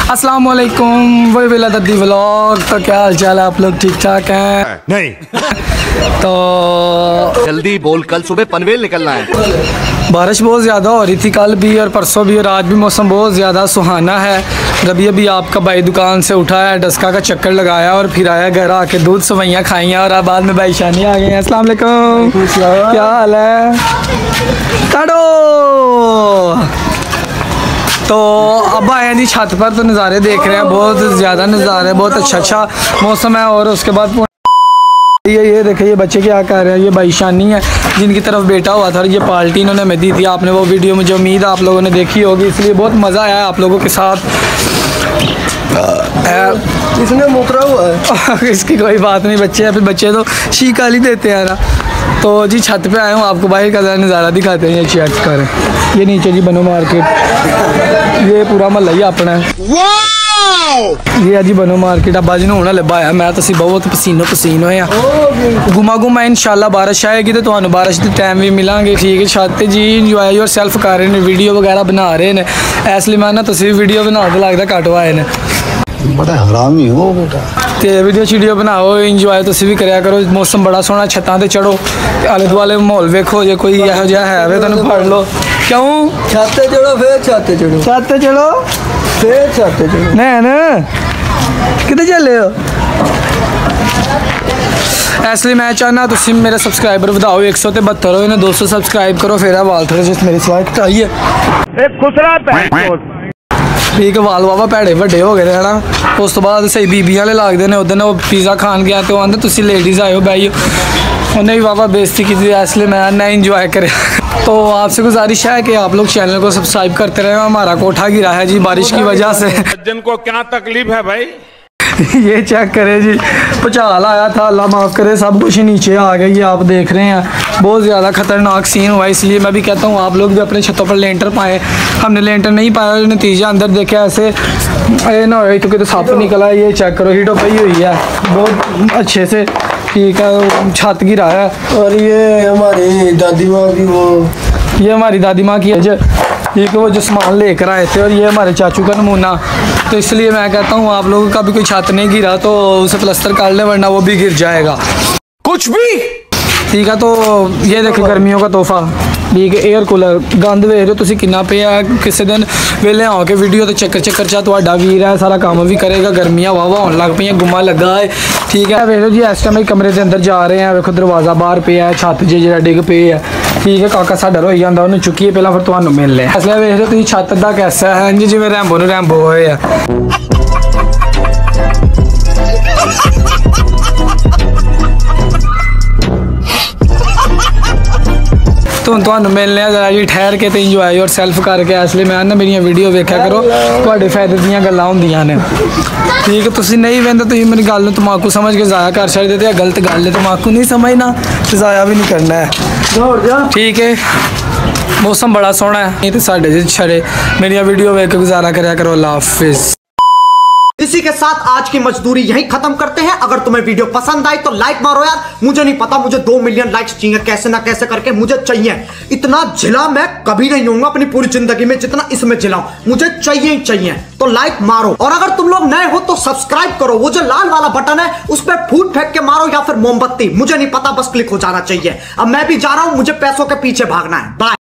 अस्सलाम वालेकुम, वही वेला दद्दी व्लॉग। तो क्या हाल चाल है, आप लोग ठीक ठाक हैं? नहीं तो जल्दी बोल, कल सुबह पनवेल निकलना है। बारिश बहुत ज़्यादा हो रही थी कल भी और परसों भी, और आज भी मौसम बहुत ज़्यादा सुहाना है। रबी अभी आपका भाई दुकान से उठा है, डस्का का चक्कर लगाया और फिर आया घर आके दूध सवैयाँ खाई हैं, और अब बाद में भाई शानी आ गए हैं। अस्सलाम वालेकुम, क्या हाल है? काटो। तो अब आए हैं जी छत पर, तो नज़ारे देख रहे हैं, बहुत ज़्यादा नज़ारे, बहुत अच्छा मौसम है। और उसके बाद ये देखिए ये बच्चे क्या कर रहे हैं, ये भाई शानी है जिनकी तरफ बेटा हुआ था, और ये पार्टी इन्होंने हमें दी थी। आपने वो वीडियो मुझे उम्मीद है आप लोगों ने देखी होगी, इसलिए बहुत मज़ा आया आप लोगों के साथ। इसमें मुकरा हुआ है इसकी कोई बात नहीं, बच्चे हैं, फिर बच्चे तो शी काली देते हैं ना। तो जी छत पे आए हूँ, आपको बाहर का नज़ारा दिखाते हैं। ये चेक करें, ये नीचे जी बनो मार्केट, ये पूरा महल्ला ही अपना है। ये है जी बनो मार्केट। अब बाजी होना लब्बा है, मैं तो बहुत पसीनो पसीन होया। घुमा इंशाल्लाह बारिश आएगी तो तुहानू बारिश के टाइम भी मिलांगे, ठीक है। छत जी इंजॉय योर सेल्फ कर रहे हैं, वीडियो वगैरह बना रहे हैं। इसलिए मैं ना तुम वीडियो बना के लगता घट आए ने, बड़ा हरामी हो बेटा। तो वीडियो शीडियो बनाओ, इंजॉय तुम भी कराया करो। मौसम बड़ा सोहना, छत्तां ते चढ़ो, आले दुआले माहौल वेखो, जो कोई यहो जिहा है तुहानू फड़ लो। क्यों छत ते चढ़ो, फिर छत ते चढ़ो, छत ते चढ़ो, फिर छत ते चढ़ो। नैन कितने चले हो? इसलिए मैं चाहना तुम मेरे सबसक्राइबर बढ़ाओ, 172 हो, इन्हें 200 सबसक्राइब करो, फिर वाल थोड़े जिस मेरी स्वागत आई है। ठीक है, वाल वावा भैड़े ਵੱਡੇ हो गए है ना। उस तो बाद सही बीबियां वाले लगते हैं। उधर वो पिज़्ज़ा खान गया तो आंदे तुम लेडीज़ आए हो बैठो, उन्हें भी वावा बेइज्जती की थी, इसलिए मैं ना इंजॉय करे। तो आपसे गुजारिश है कि आप लोग चैनल को सब्सक्राइब करते रहे। हमारा कोठा गिरा है जी बारिश की वजह से। सज्जन को क्या तकलीफ है भाई? ये चेक करें जी, भूचाल आया था, अल्लाह माफ़ करे, सब कुछ नीचे आ गया। ये आप देख रहे हैं, बहुत ज़्यादा ख़तरनाक सीन हुआ। इसलिए मैं भी कहता हूँ आप लोग भी अपने छतों पर लेंटर पाएँ। हमने लेंटर नहीं पाया, नतीजा अंदर देखे ऐसे ये ना हो तो सप निकला। ये चेक करो, हीटो पई हुई है बहुत अच्छे से, ठीक है। छत गिरा है, और ये हमारी दादी माँ की ये हमारी दादी माँ की है, ठीक है, वो जो सामान लेकर आए थे। और ये हमारे चाचू का नमूना। तो इसलिए मैं कहता हूँ आप लोगों का भी कोई छत नहीं गिरा तो उसे प्लस्तर कर ले, वरना वो भी गिर जाएगा कुछ भी, ठीक है। तो ये देखें गर्मियों का तोहफा, ठीक है, एयर कूलर। गंद वेख रहे हो तुम कितना पे है। किसी दिन वेले आओ के वीडियो तो चक्कर चा तो वीर है, सारा काम भी करेगा। गर्मियाँ वाहवा होने लग पी, गुमा लगा है, ठीक है। वेख लो जी इस टाइम कमरे के अंदर जा रहे हैं, वेखो दरवाज़ा बाहर पे है, छत जो डिग पे है, ठीक है। काका साडा रोई जाता, उन्हें चुकीए पहला फिर तुम्हें मिल लिया। इसलिए वेख लो तुम छत का कैसा है जी, जिमें रैम्बो होए है। तो तुहानू मिलने जरा जी ठहर के, तो इंजॉय योर सेल्फ करके। इसलिए मैं ना मेरी वीडियो वेख्या करो, तुहाडे फायदे दीयां गल्लां हुंदियां ने, ठीक है। तुसीं नहीं वेंदे, तुसीं मेरी गल नूं तमाकू समझ के ज़ाया कर छड्डदे, ते गलत गल है। तमाकू नहीं समझना तो ज़ाया भी नहीं करना है, ठीक है। मौसम बड़ा सोहना है, नहीं तो साढ़े जे छड़े मेरी वीडियो वेख के गुजारा कराया करो। अल्लाह हाफिज़। इसी के साथ आज की मजदूरी यहीं खत्म करते हैं। अगर तुम्हें वीडियो पसंद आई तो लाइक मारो यार। मुझे नहीं पता, मुझे 2 मिलियन लाइक्स चाहिए, कैसे ना कैसे करके मुझे चाहिए। इतना झिला मैं कभी नहीं होऊंगा अपनी पूरी जिंदगी में जितना इसमें झिलाऊं, मुझे चाहिए ही चाहिए। तो लाइक मारो, और अगर तुम लोग नए हो तो सब्सक्राइब करो। वो जो लाल वाला बटन है उस पर फूट फेंक के मारो या फिर मोमबत्ती, मुझे नहीं पता, बस क्लिक हो जाना चाहिए। अब मैं भी जा रहा हूं, मुझे पैसों के पीछे भागना है। बाय।